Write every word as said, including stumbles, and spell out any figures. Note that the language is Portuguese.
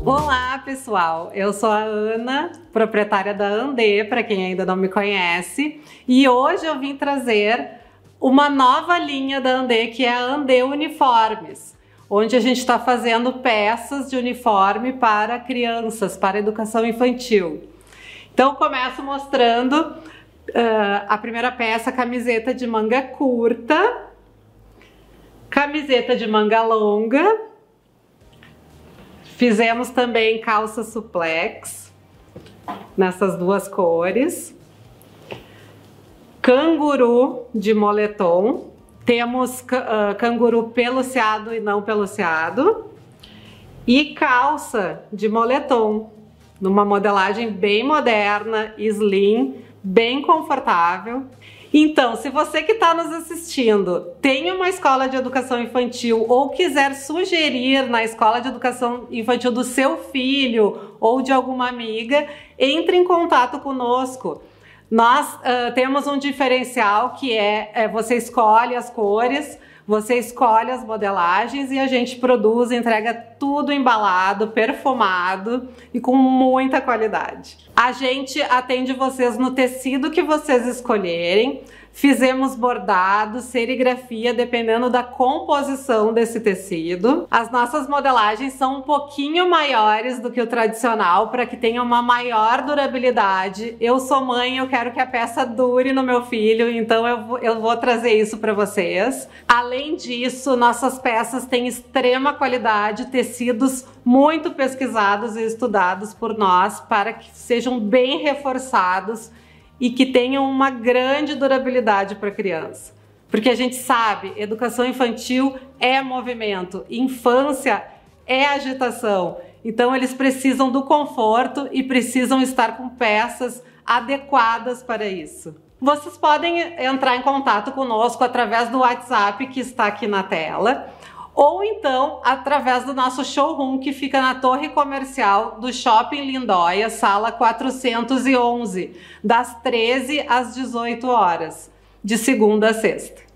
Olá pessoal, eu sou a Ana, proprietária da Andê, para quem ainda não me conhece, e hoje eu vim trazer uma nova linha da Andê, que é a Andê Uniformes, onde a gente está fazendo peças de uniforme para crianças, para educação infantil. Então começo mostrando uh, a primeira peça, camiseta de manga curta, camiseta de manga longa. Fizemos também calça suplex, nessas duas cores. Canguru de moletom. Temos uh, canguru peluciado e não peluciado. E calça de moletom, numa modelagem bem moderna, slim, bem confortável. Então, se você que está nos assistindo tem uma escola de educação infantil ou quiser sugerir na escola de educação infantil do seu filho ou de alguma amiga, entre em contato conosco. Nós uh, temos um diferencial que é, é você escolhe as cores, você escolhe as modelagens e a gente produz, entrega tudo embalado, perfumado e com muita qualidade. A gente atende vocês no tecido que vocês escolherem. Fizemos bordado, serigrafia, dependendo da composição desse tecido. As nossas modelagens são um pouquinho maiores do que o tradicional, para que tenha uma maior durabilidade. Eu sou mãe, eu quero que a peça dure no meu filho, então eu vou, eu vou trazer isso para vocês. Além disso, nossas peças têm extrema qualidade, tecidos muito pesquisados e estudados por nós, para que sejam bem reforçados e que tenham uma grande durabilidade para a criança. Porque a gente sabe, educação infantil é movimento, infância é agitação. Então eles precisam do conforto e precisam estar com peças adequadas para isso. Vocês podem entrar em contato conosco através do WhatsApp que está aqui na tela, ou então através do nosso showroom que fica na torre comercial do Shopping Lindóia, sala quatrocentos e onze, das treze às dezoito horas, de segunda a sexta.